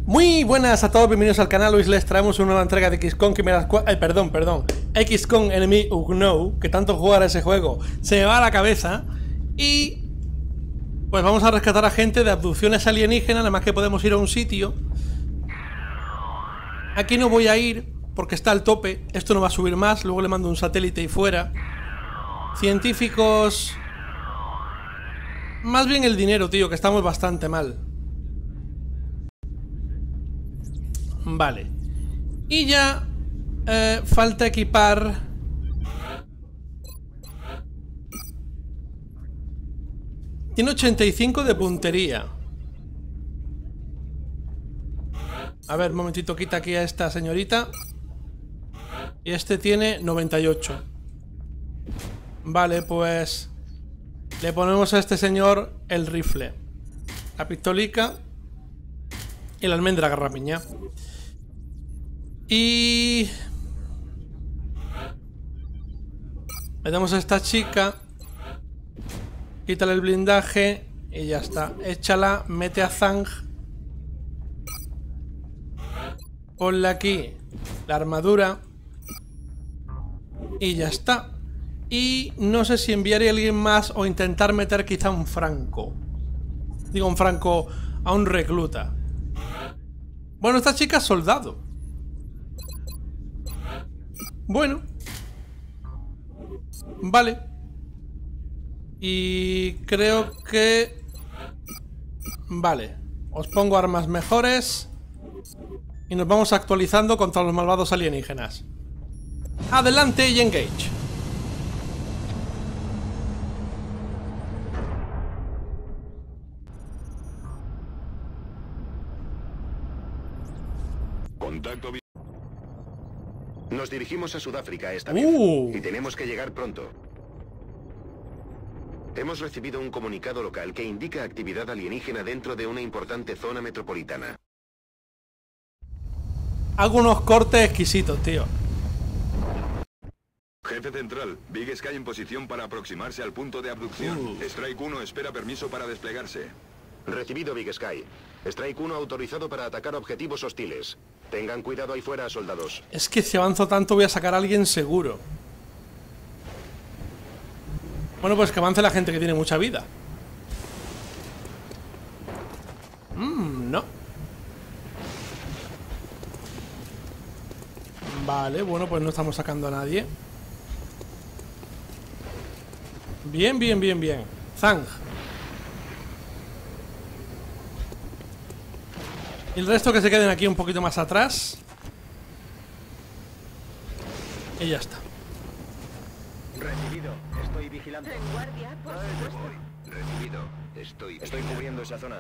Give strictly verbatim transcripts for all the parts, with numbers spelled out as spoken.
Muy buenas a todos, bienvenidos al canal. Hoy les traemos una nueva entrega de X COM que me las cua... Ay, perdón, perdón X COM Enemy Unknown, que tanto jugar a ese juego se me va a la cabeza. Y... pues vamos a rescatar a gente de abducciones alienígenas. Nada más que podemos ir a un sitio. Aquí no voy a ir porque está al tope. Esto no va a subir más, luego le mando un satélite y fuera. Científicos... más bien el dinero, tío, que estamos bastante mal. Vale. Y ya eh, falta equipar... tiene ochenta y cinco de puntería. A ver, un momentito, quita aquí a esta señorita. Y este tiene noventa y ocho. Vale, pues... le ponemos a este señor el rifle, la pistolica y la almendra garrapiña. Y... le damos a esta chica. Quítale el blindaje y ya está. Échala, mete a Zang. Ponle aquí la armadura. Y ya está. Y no sé si enviaré a alguien más o intentar meter quizá un franco. Digo un franco a un recluta. Bueno, esta chica es soldado. Bueno. Vale. Y creo que... vale. Os pongo armas mejores. Y nos vamos actualizando contra los malvados alienígenas. Adelante y engage. Contacto. Nos dirigimos a Sudáfrica esta vez uh. y tenemos que llegar pronto. Hemos recibido un comunicado local que indica actividad alienígena dentro de una importante zona metropolitana. Hago unos cortes exquisitos, tío. Jefe central, Big Sky en posición para aproximarse al punto de abducción. Uh. Strike uno espera permiso para desplegarse. Recibido, Big Sky. Strike uno autorizado para atacar objetivos hostiles. Tengan cuidado ahí fuera, soldados. Es que si avanzo tanto voy a sacar a alguien seguro. Bueno, pues que avance la gente que tiene mucha vida. Mmm, no. Vale, bueno, pues no estamos sacando a nadie. Bien, bien, bien, bien. Zang. Y el resto que se queden aquí un poquito más atrás. Y ya está. Recibido, estoy vigilando. En guardia, por supuesto. Recibido, estoy Estoy cubriendo esa zona.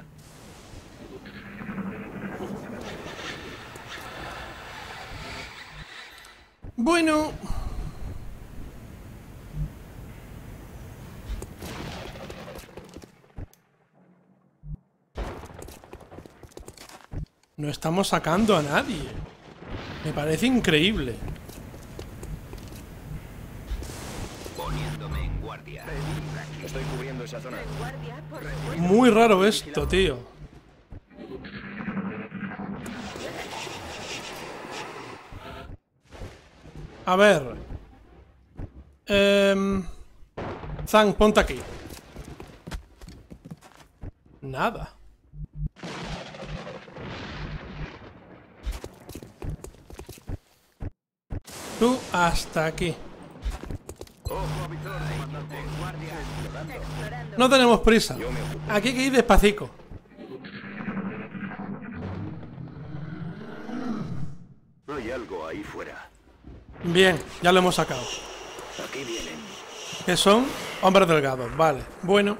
Bueno. No estamos sacando a nadie. Me parece increíble. Poniéndome en guardia. Estoy cubriendo esa zona. En guardia, por supuesto. Muy raro esto, tío. A ver. Eh... Zang, ponte aquí. Nada. Tú hasta aquí. No tenemos prisa. Aquí hay que ir despacito. Hay algo ahí fuera. Bien, ya lo hemos sacado. Aquí vienen. Que son hombres delgados, vale. Bueno.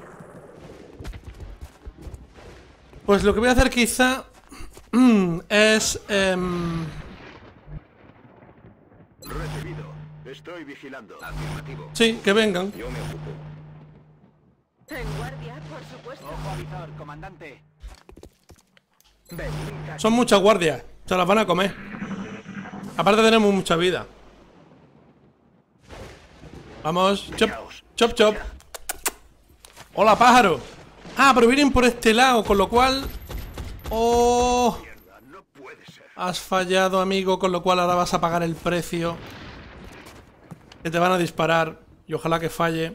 Pues lo que voy a hacer quizá es... Eh, Recibido. Estoy vigilando. Afirmativo. sí, que vengan. Yo me ocupo. En guardia, por supuesto. Ojo avisor, comandante. Son muchas guardias. Se las van a comer. Aparte tenemos mucha vida. Vamos. Chop, chop, chop. Hola, pájaro. Ah, pero vienen por este lado, con lo cual... Oh... Has fallado, amigo, con lo cual ahora vas a pagar el precio. Que te van a disparar. Y ojalá que falle.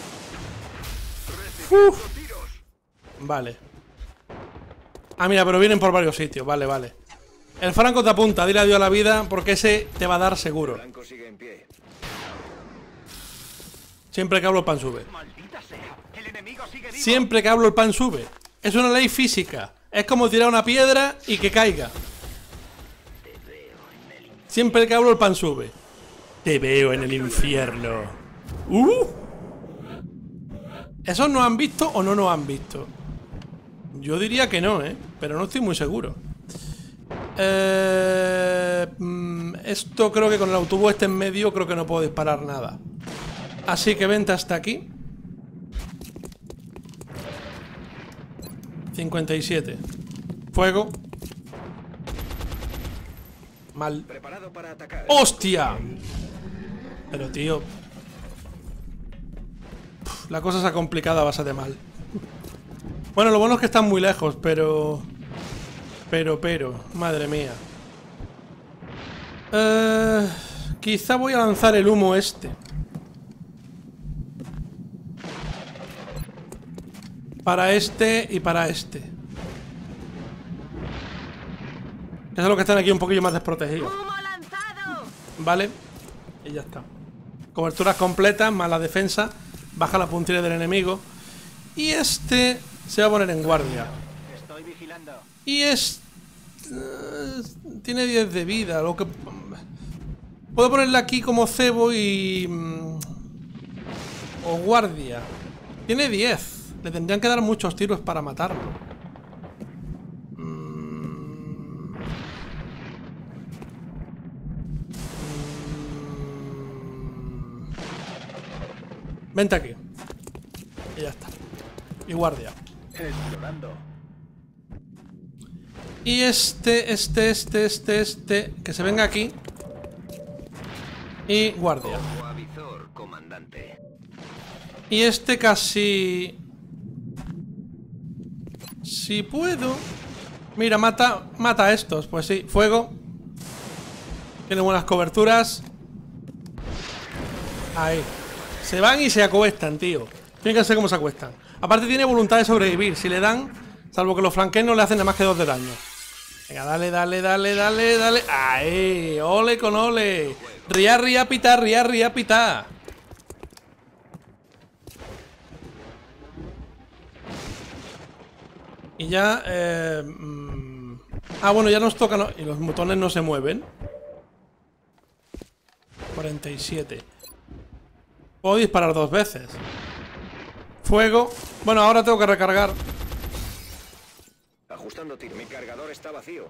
Uf. Vale. Ah, mira, pero vienen por varios sitios. Vale, vale. El Franco te apunta, dile adiós a la vida, porque ese te va a dar seguro. Franco sigue en pie. Siempre que hablo el pan sube. Maldita sea, el enemigo sigue vivo. Siempre que hablo el pan sube. Es una ley física. Es como tirar una piedra y que caiga. Siempre que hablo el pan sube. Te veo en el infierno. Uh. ¿Esos no han visto o no nos han visto? Yo diría que no, ¿eh? Pero no estoy muy seguro. Eh, esto creo que con el autobús este en medio creo que no puedo disparar nada. Así que vente hasta aquí. cincuenta y siete. Fuego. Mal. Preparado para atacar. ¡Hostia! Pero tío, Uf, la cosa se ha complicado a base de mal. Bueno, lo bueno es que están muy lejos, pero... Pero, pero, madre mía. Eh, quizá voy a lanzar el humo este. Para este y para este. Eso es lo que están aquí un poquillo más desprotegidos. ¡Humo lanzado! Vale. Y ya está. Coberturas completas, más la defensa. Baja la puntilla del enemigo. Y este se va a poner en guardia. Estoy vigilando. Y es... tiene diez de vida. Lo que... Puedo ponerle aquí como cebo y... o guardia. Tiene diez. Le tendrían que dar muchos tiros para matarlo. Mm. Mm. Vente aquí. Y ya está. Y guardia. Explorando. Y este, este, este, este, este... que se venga aquí. Y guardia. Ojo a visor, comandante. Y este casi... Si puedo... Mira, mata, mata a estos. Pues sí, fuego. Tiene buenas coberturas. Ahí. Se van y se acuestan, tío. Fíjense cómo se acuestan. Aparte tiene voluntad de sobrevivir. Si le dan, salvo que los flanqueos no le hacen nada más que dos de daño. Venga, dale, dale, dale, dale, dale. Ahí, ole con ole. Ría, ría, pitá, ría, ría, pitá. Y ya, eh, mm, ah, bueno, ya nos toca, no, y los botones no se mueven. cuarenta y siete. Puedo disparar dos veces. Fuego. Bueno, ahora tengo que recargar. Ajustando tiro. Mi cargador está vacío.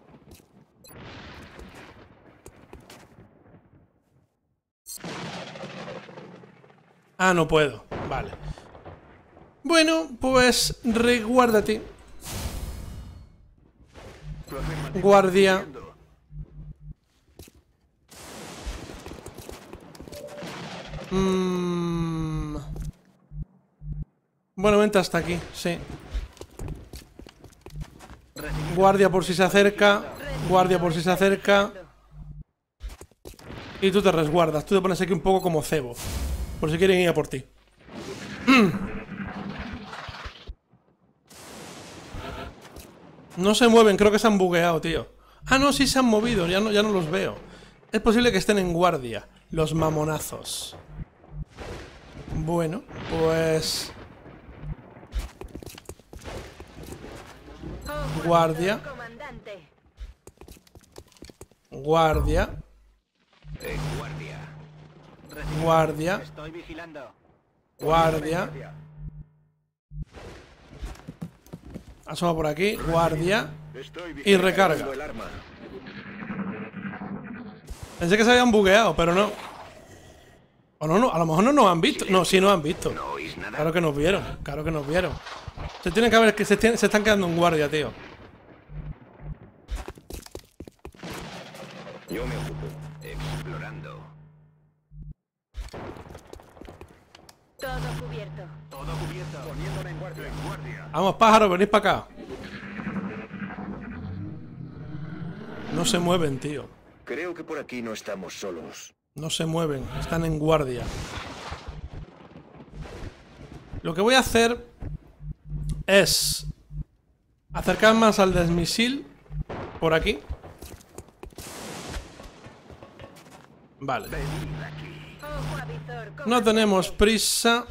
Ah, no puedo. Vale. Bueno, pues reguárdate. Guardia. Mm. Bueno, vente hasta aquí, sí. Guardia por si se acerca. Guardia por si se acerca. Y tú te resguardas. Tú te pones aquí un poco como cebo. Por si quieren ir a por ti. No se mueven, creo que se han bugueado, tío. Ah, no, sí se han movido, ya no, ya no los veo. Es posible que estén en guardia. Los mamonazos. Bueno, pues... Guardia. Comandante. Guardia. En guardia. Guardia. Estoy vigilando. Guardia. Asoma por aquí. Guardia. Estoy Y recarga. vigilando el arma. Pensé que se habían bugueado, pero no. O no, no, a lo mejor no nos han visto. No, sí nos han visto. ¿No oís nada? Claro que nos vieron, claro que nos vieron. Se tienen que ver que se, tienen- se están quedando en guardia, tío. Yo me ocupo. Explorando. Todo cubierto. Todo cubierto. Poniéndome en guardia. En guardia. Vamos, pájaro, venid para acá. No se mueven, tío. Creo que por aquí no estamos solos. No se mueven, están en guardia. Lo que voy a hacer es acercar más al desmisil por aquí. Vale. Ojo a visor, No tenemos prisa.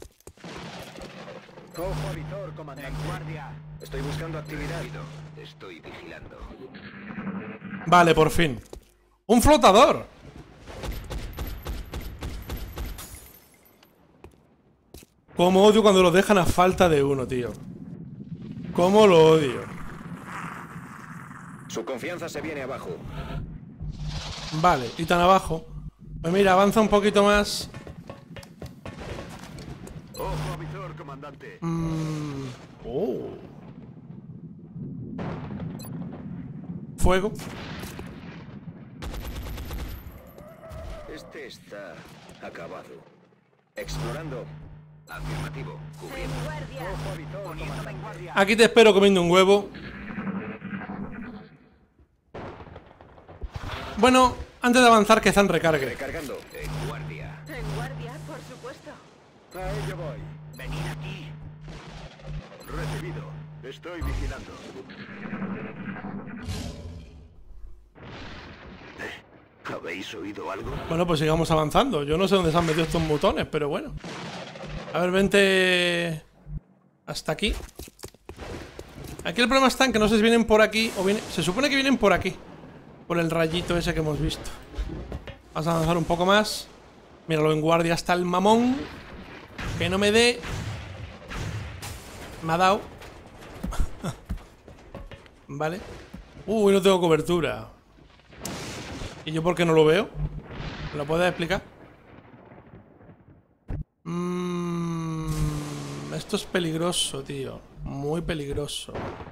Cojo a visor, comandante. En guardia. Estoy buscando actividad. Estoy vigilando. Vale, por fin. ¡Un flotador! Cómo odio cuando lo dejan a falta de uno, tío. Cómo lo odio. Su confianza se viene abajo. Vale, y tan abajo. Pues mira, avanza un poquito más. Ojo a visor, comandante. Mm. Oh. Fuego. Este está acabado. Explorando. Afirmativo. Cubriendo. En guardia. Ojo a visor, poniéndome en guardia. Aquí te espero comiendo un huevo. Bueno, antes de avanzar que Zan recargue. Recargando. En guardia. En guardia, por supuesto. A ello voy. Venid aquí. Recibido. Estoy vigilando. ¿Eh? ¿Habéis oído algo? Bueno, pues sigamos avanzando. Yo no sé dónde se han metido estos mutones, pero bueno. A ver, vente hasta aquí. Aquí el problema está en que no sé si vienen por aquí o vienen... Se supone que vienen por aquí, por el rayito ese que hemos visto. Vamos a avanzar un poco más. Míralo, en guardia está el mamón. Que no me dé. Me ha dado. Vale. Uy, no tengo cobertura. ¿Y yo por qué no lo veo? ¿Me lo puedes explicar? Mmm, esto es peligroso, tío. Muy peligroso.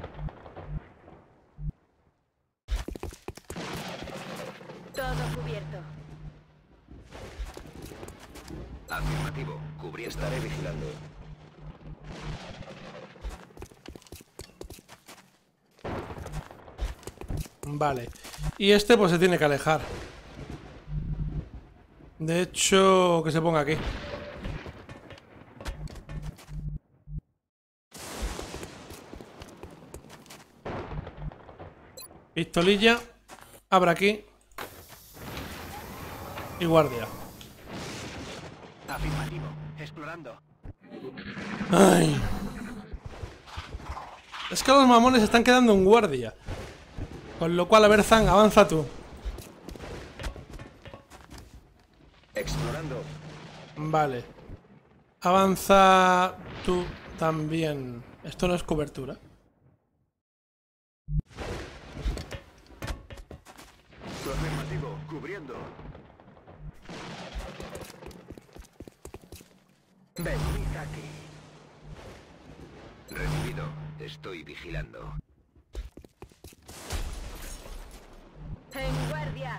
Todo cubierto. Afirmativo. Cubrí. Estaré vigilando. Vale. Y este pues se tiene que alejar. De hecho, que se ponga aquí. Pistolilla. Abra aquí. Y guardia. Afirmativo. Explorando. Ay. Es que los mamones se están quedando en guardia. Con lo cual, a ver, Zan, avanza tú. Explorando. Vale. Avanza tú también. Esto no es cobertura. Afirmativo. Cubriendo. Venid aquí. Recibido. Estoy vigilando. En guardia.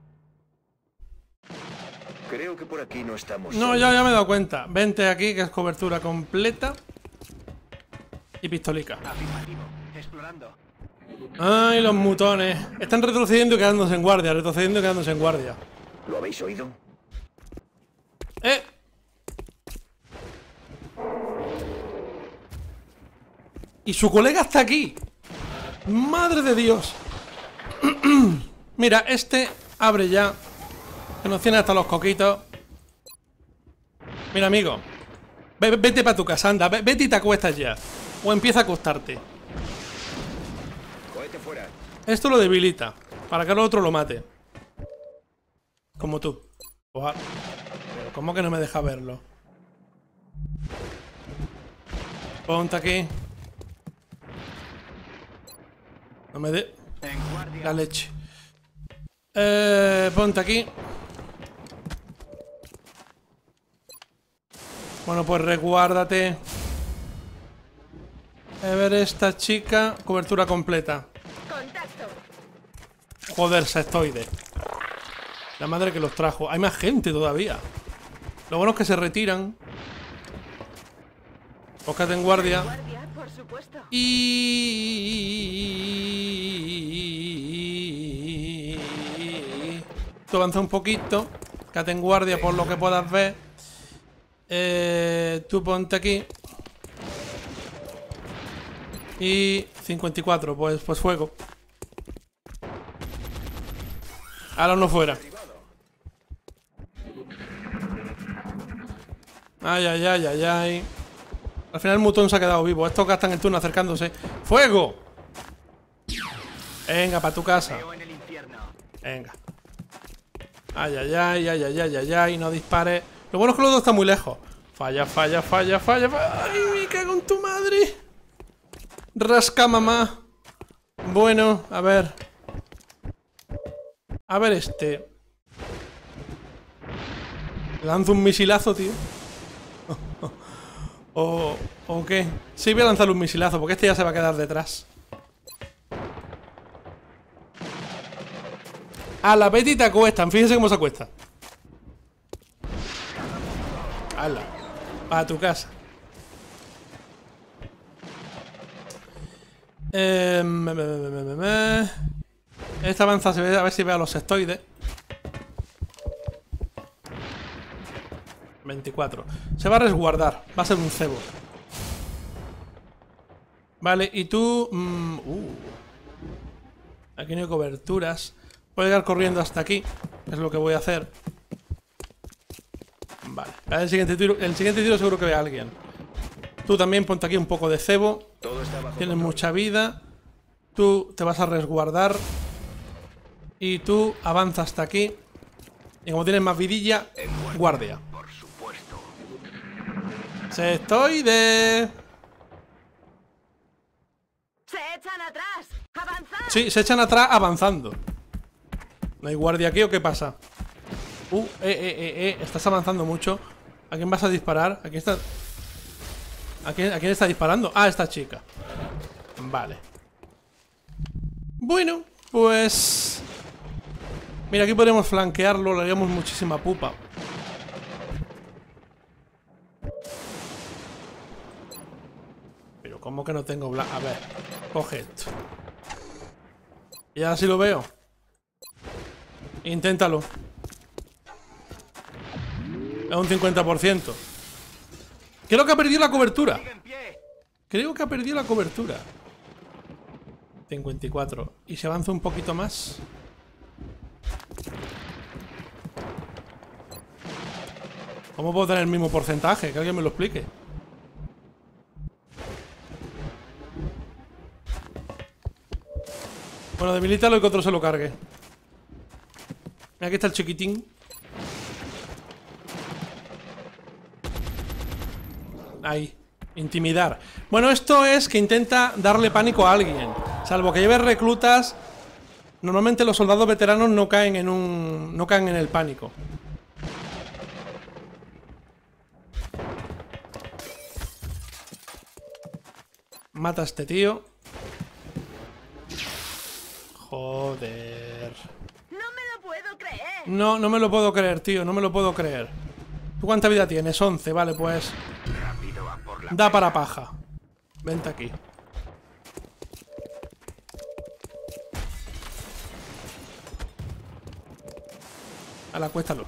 Creo que por aquí no estamos. No, solos. ya, ya me he dado cuenta. Vente aquí, que es cobertura completa. Y pistolica. Afirmativo. Explorando. Ay, los mutones. Están retrocediendo y quedándose en guardia. Retrocediendo y quedándose en guardia. ¿Lo habéis oído? ¡Eh! Y su colega está aquí. ¡Madre de Dios! Mira, este abre ya. Que nos tiene hasta los coquitos. Mira, amigo. Ve- Vete para tu casa, anda. Ve- Vete y te acuestas ya. O empieza a acostarte. Cohete fuera. Esto lo debilita. Para que el otro lo mate. Como tú. Ojalá. Pero ¿cómo que no me deja verlo? Ponte aquí. No me dé En guardia. la leche. Eh, ponte aquí. Bueno, pues reguárdate. A ver, esta chica. Cobertura completa. Contacto. Joder, sectoide. La madre que los trajo. Hay más gente todavía. Lo bueno es que se retiran. Búscate en guardia. Guardia, por supuesto. Y... Tú avanza un poquito. Quédate en guardia por lo que puedas ver. Eh, tú ponte aquí. Y cincuenta y cuatro, pues, pues fuego. Ahora no fuera. Ay, ay, ay, ay, ay. Al final el mutón se ha quedado vivo. Estos gastan el turno acercándose. ¡Fuego! Venga, para tu casa. Venga. Ay, ay, ay, ay, ay, ay, ay, ay. No dispares. Lo bueno es que los dos están muy lejos. Falla, falla, falla, falla, falla. ¡Ay, me cago en tu madre! Rasca, mamá. Bueno, a ver. A ver este. Lanzo un misilazo, tío. ¿O, ¿O qué? Sí, voy a lanzarle un misilazo, porque este ya se va a quedar detrás. A la Betty te acuestan, fíjense cómo se acuesta. Hala. Para tu casa. Eh, me, me, me, me, me. Esta avanza, se ve, a ver si veo a los sectoides. veinticuatro. Se va a resguardar. Va a ser un cebo. Vale, y tú... Mmm, uh. Aquí no hay coberturas. Voy a llegar corriendo hasta aquí. Es lo que voy a hacer. Vale. El siguiente tiro, el siguiente tiro seguro que ve a alguien. Tú también ponte aquí un poco de cebo. Tienes mucha vida. Tú te vas a resguardar. Y tú avanza hasta aquí. Y como tienes más vidilla, guardia. Se estoy de... ¡Se echan atrás! ¡Avanzad! Sí, se echan atrás avanzando. ¿No hay guardia aquí o qué pasa? Uh, eh, eh, eh, eh. Estás avanzando mucho. ¿A quién vas a disparar? ¿A quién está... ¿A quién, ¿A quién está disparando? Ah, esta chica. Vale. Bueno, pues... Mira, aquí podríamos flanquearlo. Le haríamos muchísima pupa. Pero ¿cómo que no tengo bla... A ver, coge esto. Y ahora sí lo veo. Inténtalo. A un cincuenta por ciento. Creo que ha perdido la cobertura. Creo que ha perdido la cobertura. cincuenta y cuatro. Y se avanza un poquito más. ¿Cómo puedo tener el mismo porcentaje? Que alguien me lo explique. Bueno, debilítalo y que otro se lo cargue. Mira, aquí está el chiquitín. Ahí. Intimidar. Bueno, esto es que intenta darle pánico a alguien. Salvo que lleves reclutas. Normalmente los soldados veteranos no caen en un... No caen en el pánico. Mata a este tío. Joder. ¡No me lo puedo creer! No, no me lo puedo creer, tío. No me lo puedo creer. ¿Tú cuánta vida tienes? once, vale, pues... Da para paja. Vente aquí. Ala, acuéstalo.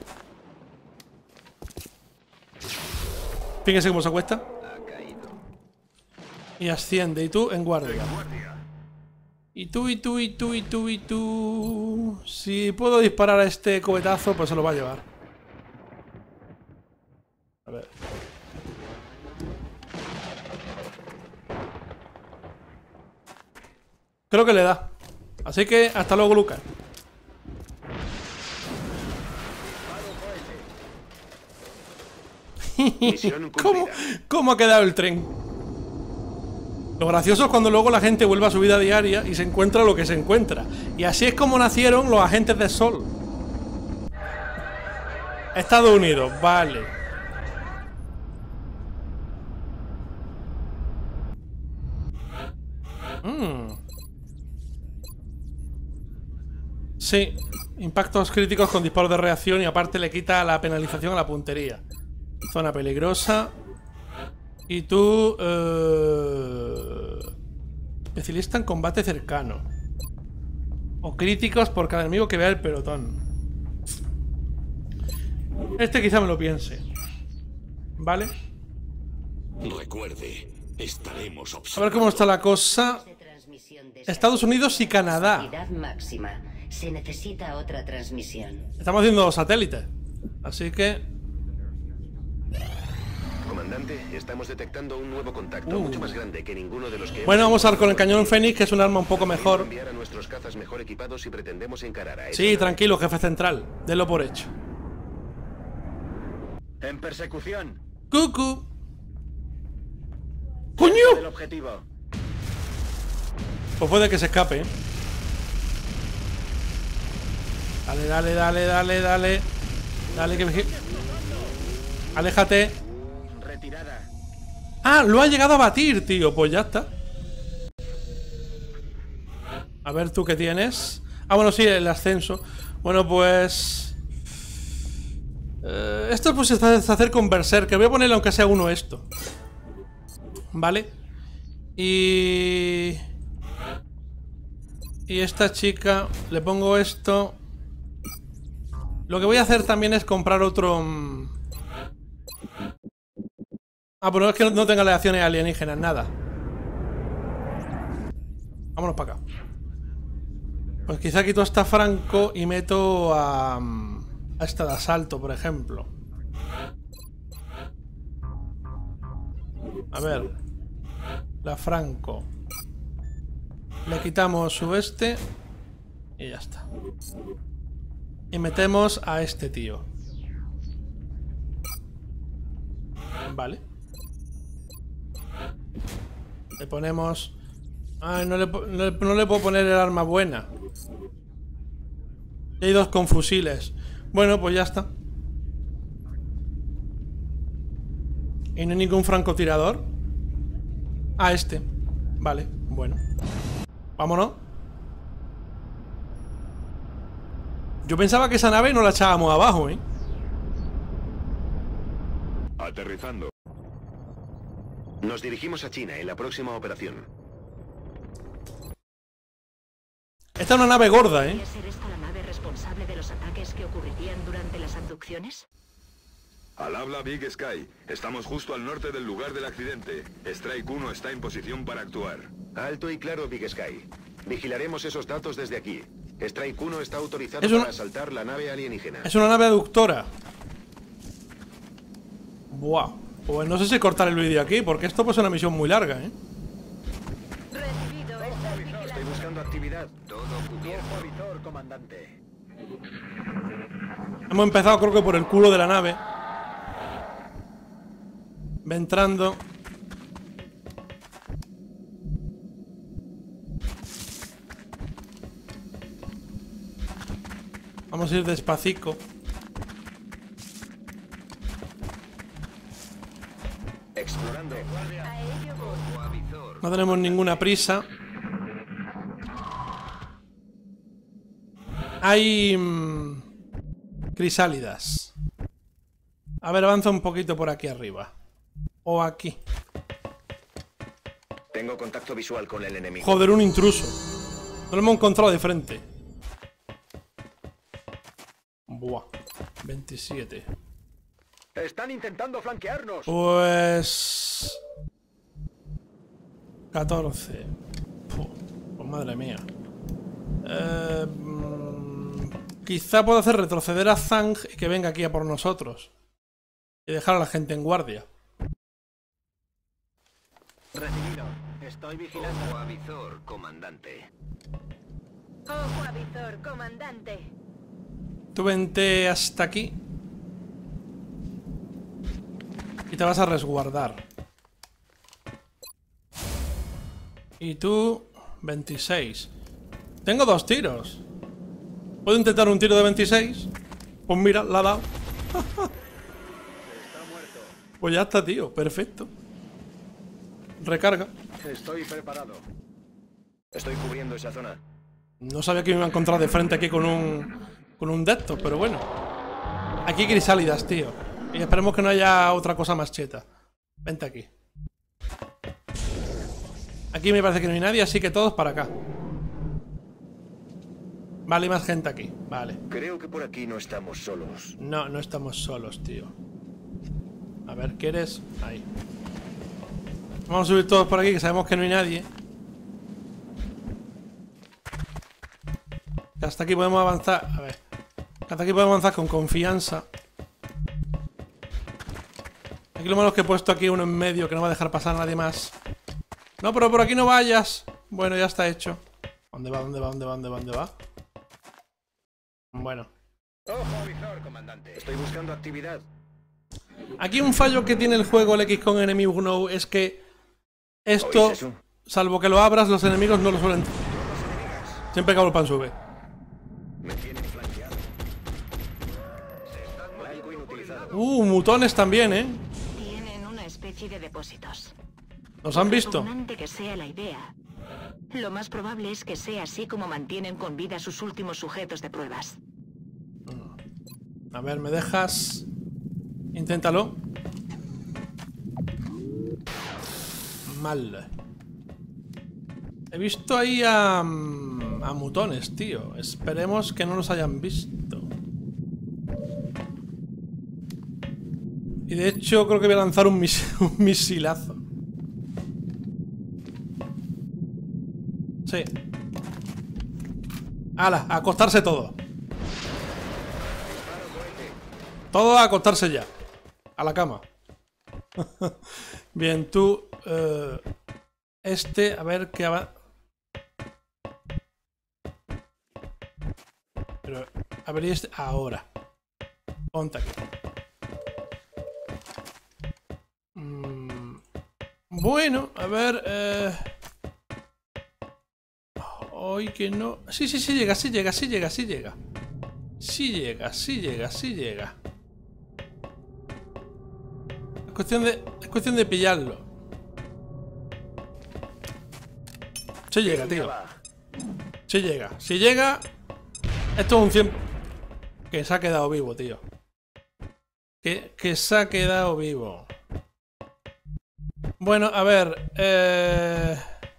Fíjense cómo se acuesta. Y asciende. Y tú en guardia. Y tú, y tú, y tú, y tú, y tú... Si puedo disparar a este cobetazo, pues se lo va a llevar. A ver. Creo que le da. Así que hasta luego, Lucas. ¿Cómo, ¿Cómo ha quedado el tren? Lo gracioso es cuando luego la gente vuelve a su vida diaria y se encuentra lo que se encuentra. Y así es como nacieron los agentes de Sol. Estados Unidos, vale. Mm. Sí, impactos críticos con disparos de reacción y aparte le quita la penalización a la puntería. Zona peligrosa. Y tú... Eh... Especialista en combate cercano. O críticos por cada enemigo que vea el pelotón. Este quizá me lo piense. ¿Vale? Recuerde, estaremos A ver cómo está la cosa. Estados Unidos y Canadá. Velocidad máxima. Se necesita otra transmisión. Estamos haciendo dos satélites. Así que... Comandante, estamos detectando un nuevo contacto Uh. mucho más grande que ninguno de los que Bueno, hemos vamos a ver con el encontrado cañón aquí. Fénix, que es un arma un poco mejor. Enviar a nuestros cazas mejor equipados si pretendemos encarar a esa Sí, nave. tranquilo, jefe central. Denlo por hecho. En persecución. ¡Cucu! Del ¡Coño! objetivo. Pues puede que se escape, ¿eh? Dale, dale, dale, dale, dale. Dale, que... me- Aléjate. Retirada. Ah, lo ha llegado a batir, tío. Pues ya está. A ver, ¿tú qué tienes? Ah, bueno, sí, el ascenso. Bueno, pues... Eh, esto pues se está se hacer con Berserker. Voy a ponerle aunque sea uno esto. Vale. Y... Y esta chica... Le pongo esto... Lo que voy a hacer también es comprar otro... mm, Ah, pero es que no, no tenga aleaciones alienígenas, nada. Vámonos para acá. Pues quizá quito hasta Franco y meto a... A esta de asalto, por ejemplo. A ver. La Franco. Le quitamos su este. Y ya está. Y metemos a este tío. Vale. Le ponemos... Ay, no le, po- no, le, no le puedo poner el arma buena. Y hay dos con fusiles. Bueno, pues ya está. ¿Y no hay ningún francotirador? Ah, este. Vale, bueno. Vámonos. Yo pensaba que esa nave no la echábamos abajo, ¿eh? Aterrizando. Nos dirigimos a China en la próxima operación. Esta es una nave gorda, ¿eh? ¿Podría ser esta la nave responsable de los ataques que ocurrirían durante las abducciones? Al habla Big Sky. Estamos justo al norte del lugar del accidente. Strike uno está en posición para actuar. Alto y claro, Big Sky. Vigilaremos esos datos desde aquí. Strike uno está autorizado Es una- para asaltar la nave alienígena. Es una nave aductora. Buah. Pues no sé si cortar el vídeo aquí, porque esto pues es una misión muy larga, ¿eh? Recibido, estás vigilando. Estoy buscando actividad. Todo cubierto. Ojo visor, comandante. Hemos empezado creo que por el culo de la nave. Va entrando. Vamos a ir despacito. Explorando. Ojo avizor. No tenemos ninguna prisa. Hay... mm, crisálidas. A ver, avanza un poquito por aquí arriba. O aquí. Tengo contacto visual con el enemigo. Joder, un intruso. No lo hemos encontrado de frente. Buah. veintisiete. Están intentando flanquearnos. Pues... catorce. Puh, pues madre mía. Eh, mm, quizá pueda hacer retroceder a Zhang y que venga aquí a por nosotros. Y dejar a la gente en guardia. Recibido. Estoy vigilando. Ojo avizor, comandante. Ojo avizor, comandante. Tú vente hasta aquí. Y te vas a resguardar. Y tú... veintiséis. Tengo dos tiros. ¿Puedo intentar un tiro de veintiséis? Pues mira, la ha dado. Pues ya está, tío. Perfecto. Recarga. Estoy preparado. Estoy cubriendo esa zona. No sabía que me iba a encontrar de frente aquí con un... con un de estos, pero bueno. Aquí hay crisálidas, tío. Y esperemos que no haya otra cosa más cheta. Vente aquí. Aquí me parece que no hay nadie, así que todos para acá. Vale, hay más gente aquí. Vale. Creo que por aquí no estamos solos. No, no estamos solos, tío. A ver, ¿quieres? Ahí. Vamos a subir todos por aquí, que sabemos que no hay nadie. Hasta aquí podemos avanzar. A ver. Hasta aquí podemos avanzar con confianza. Aquí lo malo es que he puesto aquí uno en medio que no va a dejar pasar a nadie más. No, pero por aquí no vayas. Bueno, ya está hecho. ¿Dónde va? ¿Dónde va? ¿Dónde va? ¿Dónde va? ¿Dónde va? Bueno. Ojo, visor, comandante. Estoy buscando actividad. Aquí un fallo que tiene el juego, el X COM Enemy Unknown, es que esto, salvo que lo abras, los enemigos no lo suelen... Siempre que abro el pan sube. Me tienen flanqueado. Algo inutilizado. Uh, mutones también, ¿eh? Tienen una especie de depósitos. ¿Nos han visto? Repugnante que sea la idea, lo más probable es que sea así como mantienen con vida a sus últimos sujetos de pruebas. A ver, ¿me dejas? Inténtalo. Mal. He visto ahí a... a mutones, tío. Esperemos que no nos hayan visto. Y de hecho creo que voy a lanzar un, mis un misilazo. Sí. ¡Hala! A acostarse todo. Todo a acostarse ya. A la cama. Bien, tú... Uh, este, a ver qué va... Pero, a ver, y este... Ahora. Ponte aquí. Mm, bueno, a ver... Eh... Hoy que no... Sí, sí, sí llega, sí llega, sí llega, sí llega. Sí llega, sí llega, sí llega. Es cuestión de... Es cuestión de pillarlo. Sí llega, tío. Sí llega. Si llega... Esto es un cien... Que se ha quedado vivo, tío. Que, que se ha quedado vivo. Bueno, a ver... Eh...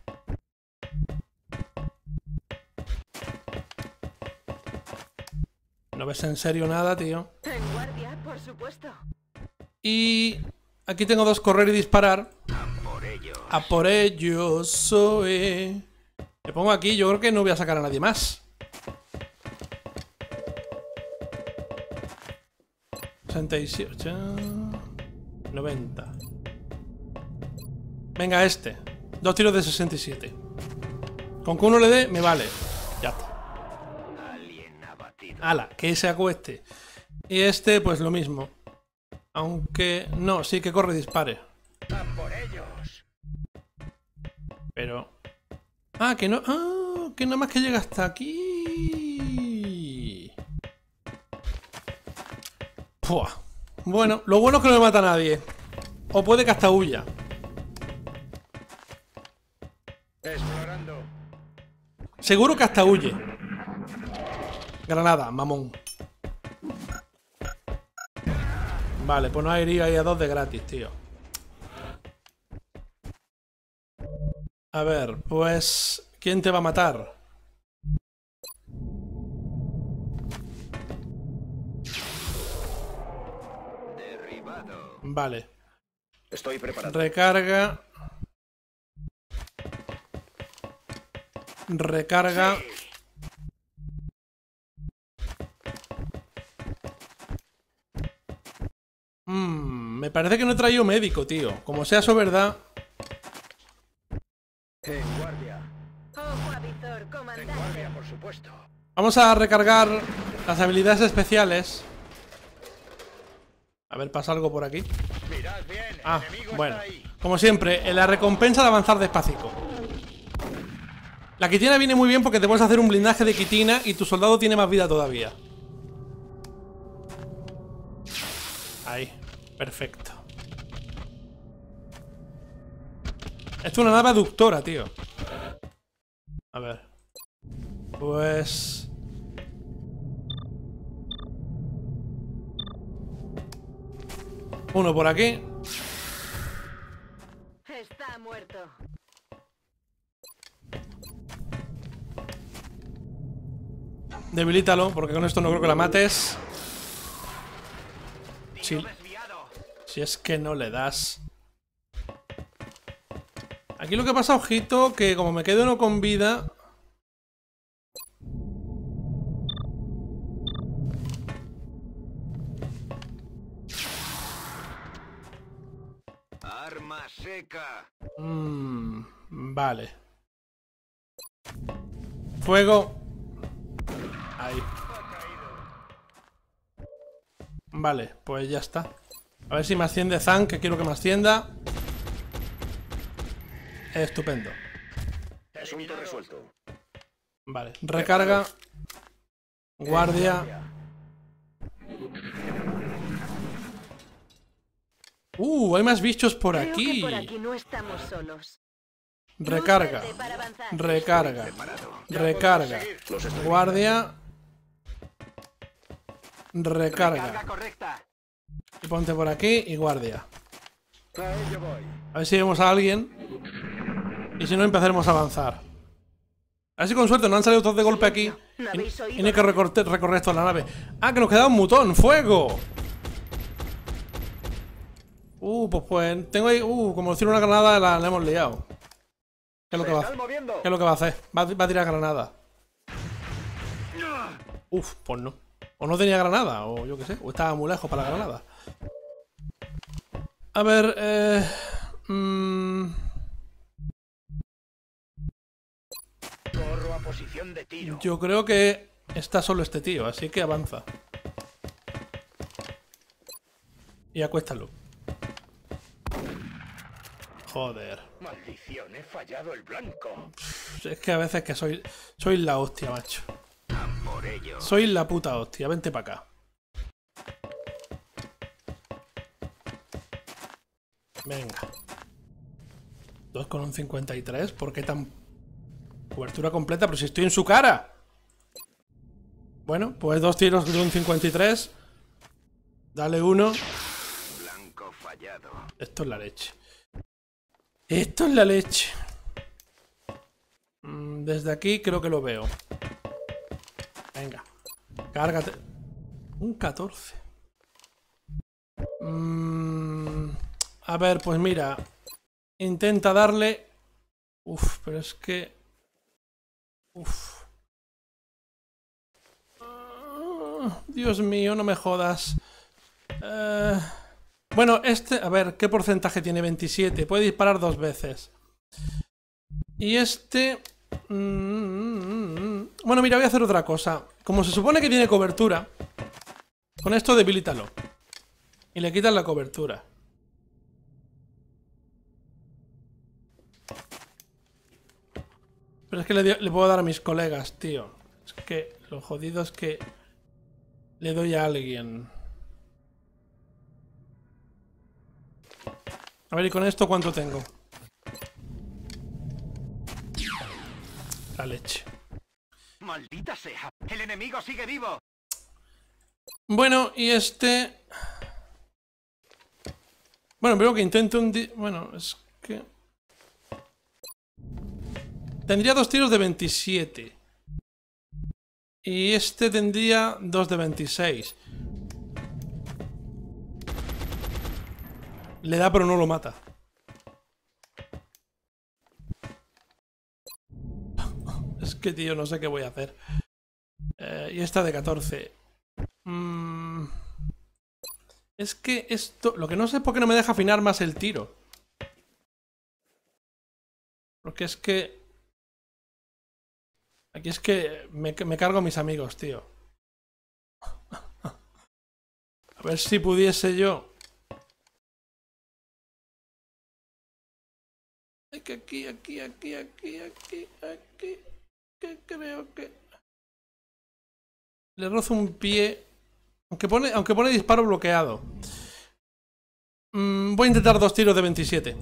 No ves en serio nada, tío. En guardia, por supuesto. Y... Aquí tengo dos, correr y disparar. A por ellos. A por ellos, soy... Me pongo aquí, yo creo que no voy a sacar a nadie más. sesenta y siete... noventa... Venga, este. Dos tiros de sesenta y siete. Con que uno le dé, me vale. Ya está. Ala, que se acueste. Y este, pues lo mismo. Aunque... No, sí que corre y dispare. A por ellos. Pero... Ah, que no... Ah, que nada más que llega hasta aquí. Pua. Bueno, lo bueno es que no me mata a nadie. O puede que hasta huya. Explorando. Seguro que hasta huye. Granada, mamón. Vale, pues no hay herido ahí a dos de gratis, tío. A ver, pues... ¿Quién te va a matar? Derribado. Vale. Estoy preparado. Recarga. Recarga. Mm, me parece que no he traído médico, tío. Como sea eso verdad. En guardia. Ojo a visor, comandante. En guardia, por supuesto. Vamos a recargar las habilidades especiales. A ver, pasa algo por aquí. Mirad bien, Ah, el enemigo bueno. está ahí. Como siempre, en la recompensa de avanzar despacito. La quitina viene muy bien porque te puedes hacer un blindaje de quitina y tu soldado tiene más vida todavía. Ahí, perfecto. Esto es una nave aductora, tío. A ver. Pues... Uno por aquí. Está muerto. Debilítalo, porque con esto no creo que la mates. Si, si es que no le das. Aquí lo que pasa, ojito, que como me quedo uno con vida... Arma seca. Mm, vale. Fuego. Ahí. Vale, pues ya está. A ver si me asciende Zang, que quiero que me ascienda. Estupendo. Asunto resuelto. Vale, recarga. Guardia. Uh, hay más bichos por Creo aquí. que por aquí no estamos solos. Recarga. Lúcete para avanzar. Recarga. Recarga. Guardia. Recarga. correcta. Y ponte por aquí y guardia. A ver si vemos a alguien. Y si no, empezaremos a avanzar. A ver si con suerte no han salido todos de golpe aquí. ¿No Y, habéis y oído no hay que nada? recorte- recorrer toda la nave. Ah, que nos queda un mutón. ¡Fuego! Uh, pues pues. Tengo ahí. Uh, como decir una granada la, la hemos liado. ¿Qué es lo que va a hacer? ¿Qué es lo que va a hacer? Va, a- va a tirar granada. Uf, pues no. O no tenía granada, o yo qué sé. O estaba muy lejos para la granada. A ver, eh. Mmm. Corro a posición de tiro. Yo creo que está solo este tío, así que avanza. Y acuéstalo. Joder. Maldición, he fallado el blanco. Es que a veces que soy. Soy la hostia, macho. Por ello. Soy la puta hostia. Vente para acá. Venga. dos con un cincuenta y tres. ¿Por qué tan. Cobertura completa? Pero si estoy en su cara. Bueno, pues dos tiros de un cincuenta y tres. Dale uno. Blanco fallado. Esto es la leche. Esto es la leche. Mm, Desde aquí creo que lo veo. Venga. Cárgate. Un catorce. Mm, a ver, pues mira. Intenta darle. Uf, pero es que. Uf. Ah, Dios mío, no me jodas. Eh, bueno, este. A ver, ¿qué porcentaje tiene? veintisiete. Puede disparar dos veces. Y este. mm, Bueno, mira, voy a hacer otra cosa. Como se supone que tiene cobertura, con esto debilítalo. Y le quitas la cobertura. Pero es que le, dio- le puedo dar a mis colegas, tío. Es que lo jodido es que le doy a alguien. A ver, ¿y con esto cuánto tengo? La leche. Maldita sea. El enemigo sigue vivo. Bueno, y este... Bueno, veo que intento un... di- Bueno, es que... Tendría dos tiros de veintisiete. Y este tendría dos de veintiséis. Le da pero no lo mata. Es que, tío, no sé qué voy a hacer. Eh, y esta de catorce. Mm, Es que esto... Lo que no sé es por qué no me deja afinar más el tiro. Porque es que... Aquí es que me, me cargo a mis amigos, tío. A ver si pudiese yo... Aquí, aquí, aquí, aquí, aquí, aquí, aquí... Que creo que... Le rozo un pie... Aunque pone, aunque pone disparo bloqueado. Mm, voy a intentar dos tiros de veintisiete.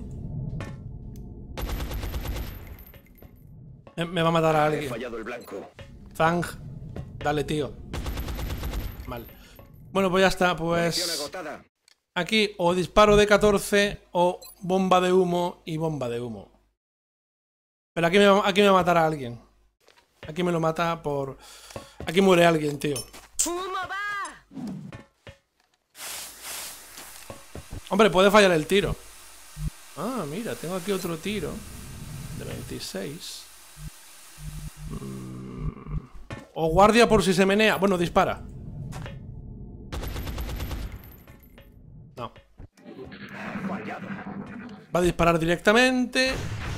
Me, me va a matar a He alguien. fallado el blanco. Zang, dale, tío. Mal. Bueno, pues ya está. Munición Pues agotada. aquí o disparo de catorce o bomba de humo y bomba de humo. Pero aquí me, va- aquí me va a matar a alguien. Aquí me lo mata por... Aquí muere alguien, tío. ¡Humo va! Hombre, puede fallar el tiro. Ah, mira, tengo aquí otro tiro. De veintiséis. Mm. O guardia por si se menea. Bueno, dispara. No. Va a disparar directamente.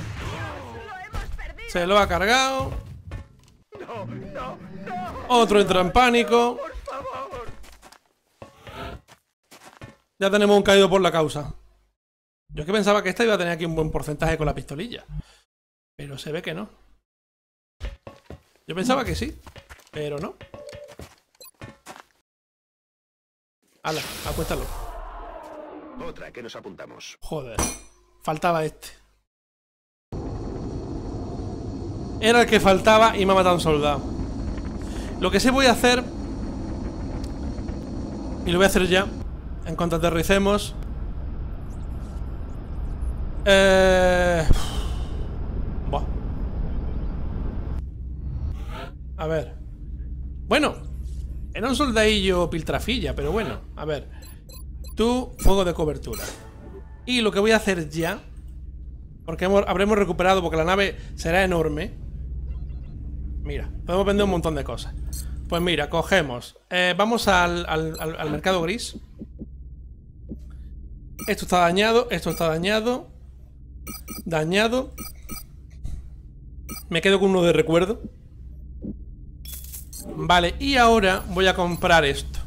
Se lo ha cargado. Otro entra en pánico. Ya tenemos un caído por la causa. Yo es que pensaba que esta iba a tener aquí un buen porcentaje con la pistolilla. Pero se ve que no. Yo pensaba que sí, pero no. Hala, acuéstalo. Otra que nos apuntamos. Joder, faltaba este. Era el que faltaba y me ha matado un soldado. Lo que sí voy a hacer, y lo voy a hacer ya, en cuanto aterricemos. Eh... Buah. A ver. Bueno, era un soldadillo piltrafilla, pero bueno, a ver. Tú, fuego de cobertura. Y lo que voy a hacer ya, porque hemos, habremos recuperado, porque la nave será enorme. Mira, podemos vender un montón de cosas. Pues mira, cogemos eh, vamos al, al, al, al mercado gris. Esto está dañado, esto está dañado. Dañado. Me quedo con uno de recuerdo. Vale, y ahora voy a comprar esto.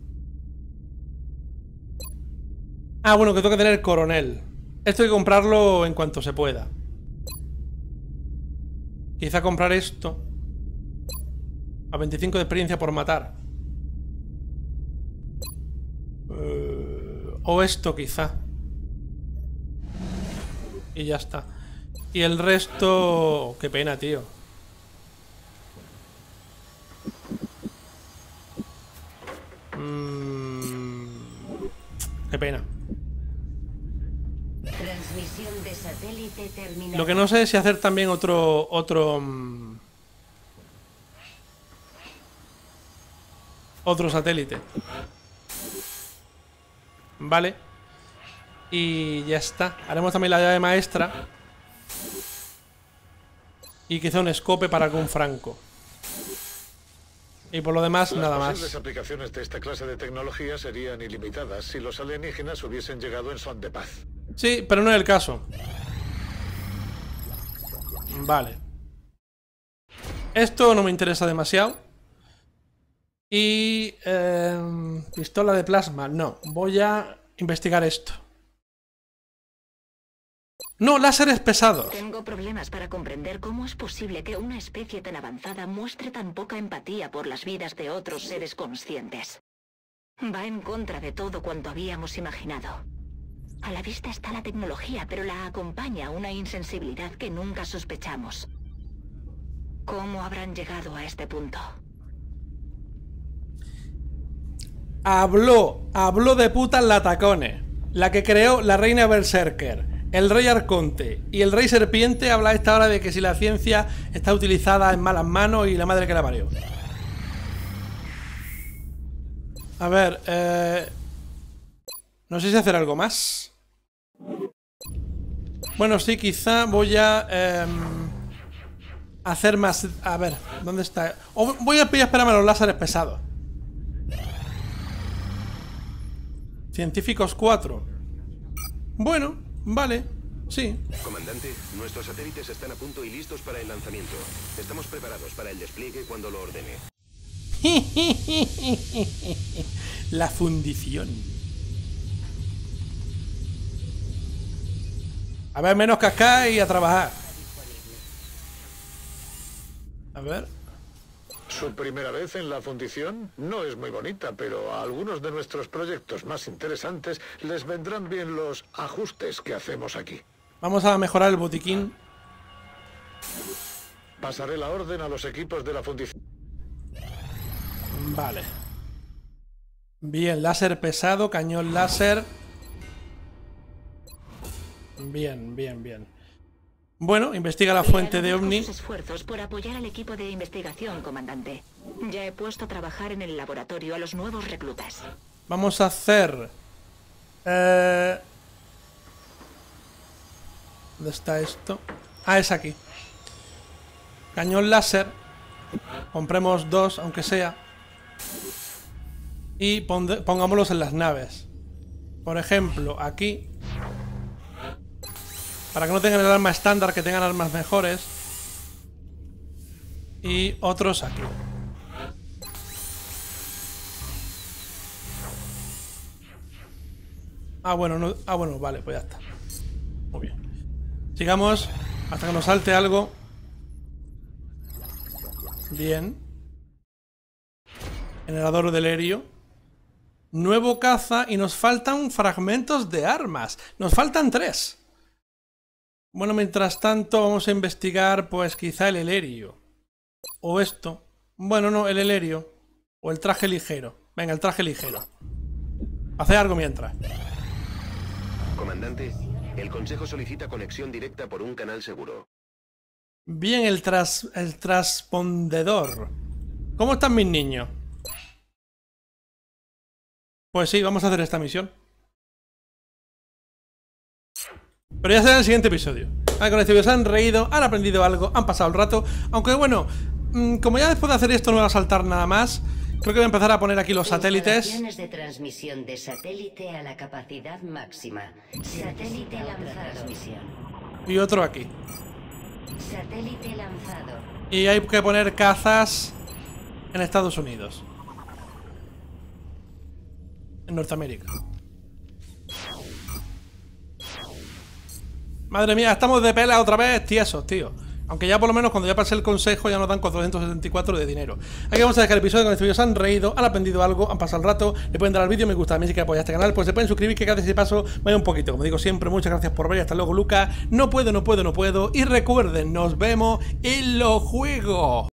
Ah, bueno, que tengo que tener el coronel. Esto hay que comprarlo en cuanto se pueda. Quizá comprar esto a veinticinco de experiencia por matar. uh, O esto quizá. Y ya está. Y el resto... Qué pena, tío. Mm... Qué pena. Transmisión de satélite terminada. Lo que no sé es si hacer también otro... Otro... Um... Otro satélite. Vale. Y ya está. Haremos también la llave maestra. Y quizá un escope para algún franco. Y por lo demás, Las nada posibles más. aplicaciones de esta clase de tecnología serían ilimitadas si los alienígenas hubiesen llegado en son de paz. Sí, pero no es el caso. Vale. Esto no me interesa demasiado. Y... Eh, pistola de plasma. No, voy a investigar esto. No, láseres pesados. Tengo problemas para comprender cómo es posible que una especie tan avanzada muestre tan poca empatía por las vidas de otros seres conscientes. Va en contra de todo cuanto habíamos imaginado. A la vista está la tecnología, pero la acompaña una insensibilidad que nunca sospechamos. ¿Cómo habrán llegado a este punto? Habló, habló de putas la Tacone, la que creó la reina Berserker, el rey Arconte y el rey Serpiente. Habla a esta hora de que si la ciencia está utilizada en malas manos y la madre que la parió. A ver, eh... no sé si hacer algo más. Bueno, sí, quizá voy a... Eh... hacer más... A ver, ¿dónde está? O voy a esperarme a los láseres pesados. Científicos cuatro. Bueno, vale, sí. Comandante, nuestros satélites están a punto y listos para el lanzamiento. Estamos preparados para el despliegue cuando lo ordene. La fundición. A ver, menos cascar y a trabajar. A ver. Su primera vez en la fundición no es muy bonita, pero a algunos de nuestros proyectos más interesantes les vendrán bien los ajustes que hacemos aquí. Vamos a mejorar el botiquín. Pasaré la orden a los equipos de la fundición. Vale. Bien, láser pesado, cañón láser. Bien, bien, bien. Bueno, investiga la fuente de Le agradezco Omni. sus esfuerzos por apoyar al equipo de investigación, comandante. Ya he puesto a trabajar en el laboratorio a los nuevos reclutas. Vamos a hacer... Eh... ¿Dónde está esto? Ah, es aquí. Cañón láser. Compremos dos, aunque sea. Y pongámoslos en las naves. Por ejemplo, aquí. Para que no tengan el arma estándar, que tengan armas mejores. Y otros aquí. Ah, bueno, no, ah, bueno, vale, pues ya está. Muy bien. Sigamos hasta que nos salte algo. Bien. Generador del helio. Nuevo caza y nos faltan fragmentos de armas. Nos faltan tres. Bueno, mientras tanto vamos a investigar pues quizá el helio. O esto. Bueno, no, el helio. O el traje ligero. Venga, el traje ligero. Hace algo mientras. Comandante, el Consejo solicita conexión directa por un canal seguro. Bien, el tras... el transpondedor. ¿Cómo están mis niños? Pues sí, vamos a hacer esta misión. Pero ya será en el siguiente episodio. Ah, con este vídeo se han reído, han aprendido algo, han pasado el rato. Aunque bueno, como ya después de hacer esto no va a saltar nada más, creo que voy a empezar a poner aquí los satélites. Instalaciones de transmisión de satélite a la capacidad máxima. Satélite lanzado. Y otro aquí. Satélite lanzado. Y hay que poner cazas en Estados Unidos. En Norteamérica. Madre mía, estamos de pela otra vez tiesos, tío. Aunque ya por lo menos cuando ya pasé el consejo ya nos dan cuatrocientos setenta y cuatro de dinero. Aquí vamos a dejar el episodio. Con este vídeo se han reído, han aprendido algo, han pasado el rato. Le pueden dar al vídeo me gusta. También si quieren apoyar este canal, pues se pueden suscribir, que cada vez ese paso vaya un poquito. Como digo siempre, muchas gracias por ver y hasta luego, Lucas. No puedo, no puedo, no puedo. Y recuerden, nos vemos en los juegos.